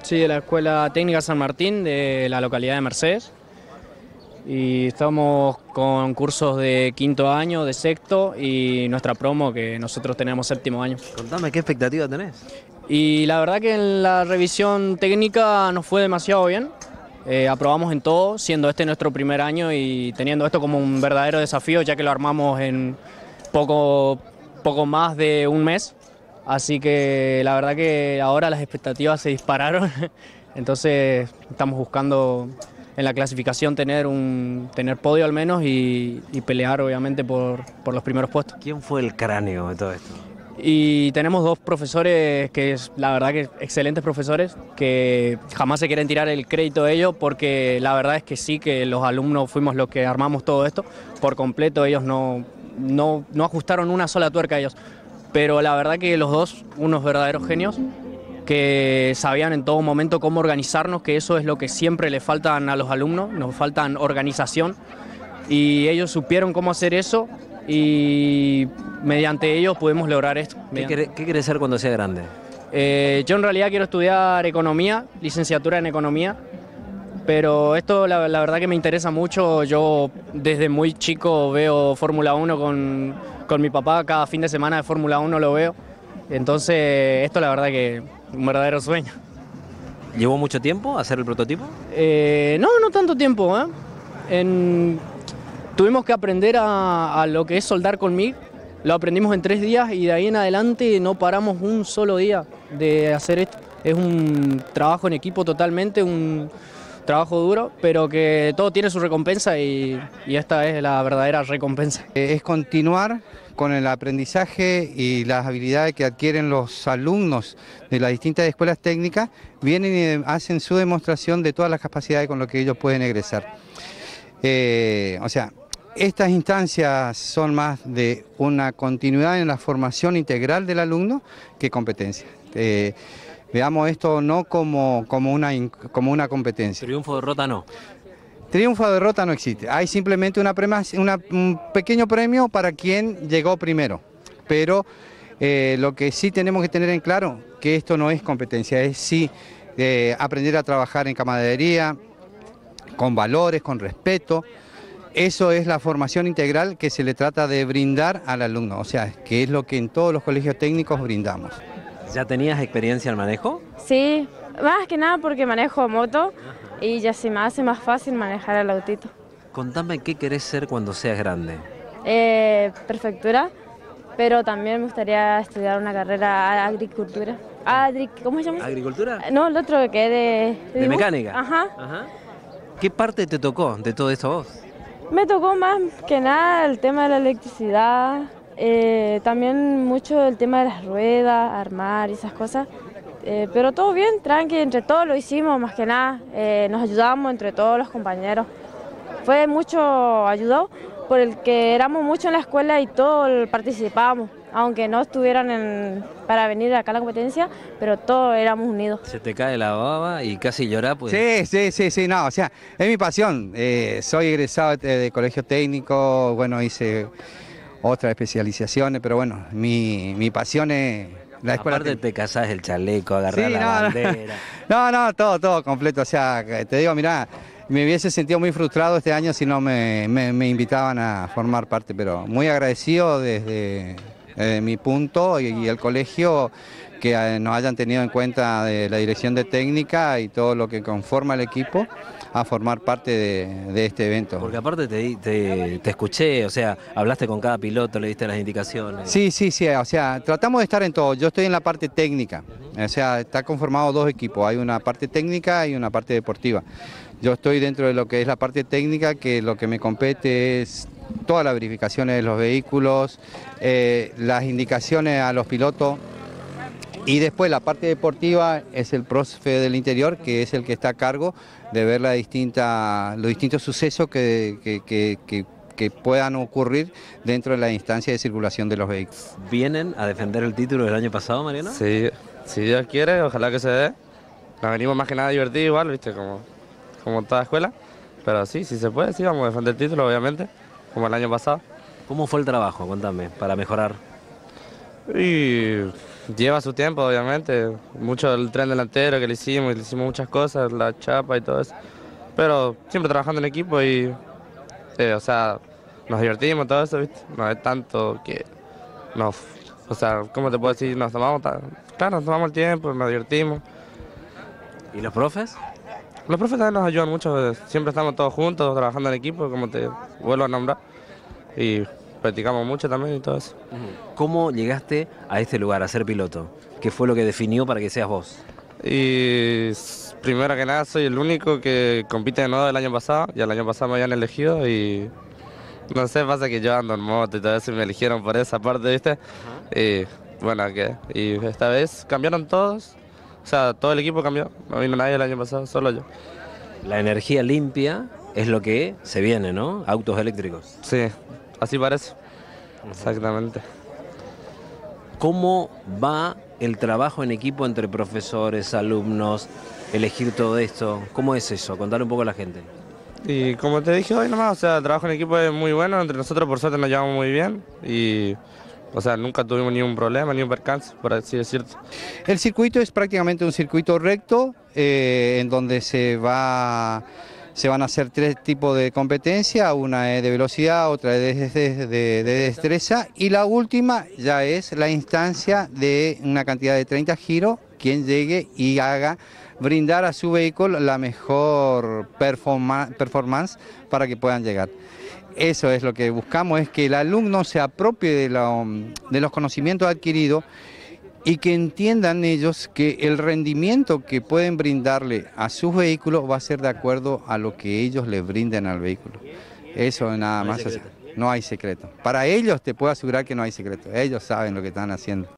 Sí, de la Escuela Técnica San Martín de la localidad de Mercedes. Y estamos con cursos de quinto año, de sexto y nuestra promo que nosotros tenemos séptimo año. Contame, ¿qué expectativa tenés? Y la verdad que en la revisión técnica nos fue demasiado bien. Aprobamos en todo, siendo este nuestro primer año y teniendo esto como un verdadero desafío, ya que lo armamos en poco más de un mes. Así que la verdad que ahora las expectativas se dispararon. Entonces estamos buscando en la clasificación tener podio al menos y pelear obviamente por los primeros puestos. ¿Quién fue el cráneo de todo esto? Y tenemos dos profesores que es la verdad que excelentes profesores, que jamás se quieren tirar el crédito de ellos, porque la verdad es que sí, que los alumnos fuimos los que armamos todo esto por completo. Ellos no ajustaron una sola tuerca a ellos, pero la verdad que los dos, unos verdaderos genios, que sabían en todo momento cómo organizarnos, que eso es lo que siempre le faltan a los alumnos, nos faltan organización, y ellos supieron cómo hacer eso y mediante ellos pudimos lograr esto. ¿Qué querés ser cuando sea grande? Yo en realidad quiero estudiar economía, licenciatura en economía, pero esto la verdad que me interesa mucho. Yo desde muy chico veo Fórmula 1 con mi papá, cada fin de semana de Fórmula 1 lo veo, entonces esto la verdad que un verdadero sueño. ¿Llevó mucho tiempo hacer el prototipo? No tanto tiempo, tuvimos que aprender a lo que es soldar con MIG. Lo aprendimos en 3 días y de ahí en adelante no paramos un solo día de hacer esto. Es un trabajo en equipo totalmente, un trabajo duro, pero que todo tiene su recompensa y esta es la verdadera recompensa. Es continuar con el aprendizaje y las habilidades que adquieren los alumnos de las distintas escuelas técnicas, vienen y hacen su demostración de todas las capacidades con las que ellos pueden egresar. Estas instancias son más de una continuidad en la formación integral del alumno que competencia. Veamos esto no como una competencia. Triunfo o derrota no. Triunfo o derrota no existe. Hay simplemente un pequeño premio para quien llegó primero. Pero lo que sí tenemos que tener en claro, que esto no es competencia, es sí aprender a trabajar en camaradería, con valores, con respeto. Eso es la formación integral que se le trata de brindar al alumno, o sea, que es lo que en todos los colegios técnicos brindamos. ¿Ya tenías experiencia en manejo? Sí, más que nada porque manejo moto y ya se me hace más fácil manejar el autito. Contame qué querés ser cuando seas grande. Prefectura, pero también me gustaría estudiar una carrera de agricultura. ¿Cómo se llama? ¿Agricultura? No, el otro que es ¿De mecánica? Ajá. ¿Qué parte te tocó de todo esto a vos? Me tocó más que nada el tema de la electricidad, también mucho el tema de las ruedas, armar y esas cosas, pero todo bien, tranqui, entre todos lo hicimos, más que nada, nos ayudamos entre todos los compañeros. Fue mucho ayudado por el que éramos mucho en la escuela y todos participábamos, aunque no estuvieran para venir acá a la competencia, pero todos éramos unidos. Se te cae la baba y casi llorás, pues. Sí, no, o sea, es mi pasión. Soy egresado de colegio técnico, bueno, hice otras especializaciones, pero bueno, mi pasión es la escuela. Aparte te casás el chaleco, agarrás la bandera. No, todo completo, o sea, te digo, mirá, me hubiese sentido muy frustrado este año si no me invitaban a formar parte, pero muy agradecido desde mi punto y el colegio que nos hayan tenido en cuenta de la dirección de técnica y todo lo que conforma el equipo a formar parte de este evento. Porque aparte te escuché, o sea, hablaste con cada piloto, le diste las indicaciones. Sí, o sea, tratamos de estar en todo. Yo estoy en la parte técnica, o sea, está conformado 2 equipos, hay una parte técnica y una parte deportiva. Yo estoy dentro de lo que es la parte técnica, que lo que me compete es todas las verificaciones de los vehículos, las indicaciones a los pilotos, y después la parte deportiva es el profe del interior, que es el que está a cargo de ver los distintos sucesos que puedan ocurrir dentro de la instancia de circulación de los vehículos. ¿Vienen a defender el título del año pasado, Mariano? Sí, si Dios quiere, ojalá que se dé. Nos venimos más que nada a divertir igual, viste, como toda escuela. Pero sí, si se puede, sí, vamos a defender el título, obviamente, como el año pasado. ¿Cómo fue el trabajo? Contame, para mejorar. Y Lleva su tiempo, obviamente, mucho el tren delantero que le hicimos muchas cosas, la chapa y todo eso. Pero siempre trabajando en equipo y, o sea, nos divertimos, todo eso, ¿viste? No es tanto que nos, o sea, ¿cómo te puedo decir? Claro, nos tomamos el tiempo, nos divertimos. ¿Y los profes? Los profes también nos ayudan mucho, siempre estamos todos juntos, trabajando en equipo, como te vuelvo a nombrar. Y practicamos mucho también y todo eso. ¿Cómo llegaste a este lugar, a ser piloto? ¿Qué fue lo que definió para que seas vos? Y primero que nada soy el único que compite de nuevo del año pasado. Ya el año pasado me habían elegido y no sé, pasa que yo ando en moto y todo eso y me eligieron por esa parte, ¿viste? Y bueno, y esta vez cambiaron todos. O sea, todo el equipo cambió. No vino nadie el año pasado, solo yo. La energía limpia es lo que se viene, ¿no? Autos eléctricos. Sí, así parece. Exactamente. ¿Cómo va el trabajo en equipo entre profesores, alumnos, elegir todo esto? ¿Cómo es eso? Contale un poco a la gente. Y como te dije hoy nomás, o sea, el trabajo en equipo es muy bueno, entre nosotros por suerte nos llevamos muy bien y, o sea, nunca tuvimos ni un problema, ni un percance, por así decirlo. El circuito es prácticamente un circuito recto en donde se van a hacer 3 tipos de competencia, una es de velocidad, otra es de destreza y la última ya es la instancia de una cantidad de 30 giros, quien llegue y haga brindar a su vehículo la mejor performance para que puedan llegar. Eso es lo que buscamos, es que el alumno se apropie de los conocimientos adquiridos y que entiendan ellos que el rendimiento que pueden brindarle a sus vehículos va a ser de acuerdo a lo que ellos le brinden al vehículo. Eso nada más, no hay secreto. Para ellos te puedo asegurar que no hay secreto, ellos saben lo que están haciendo.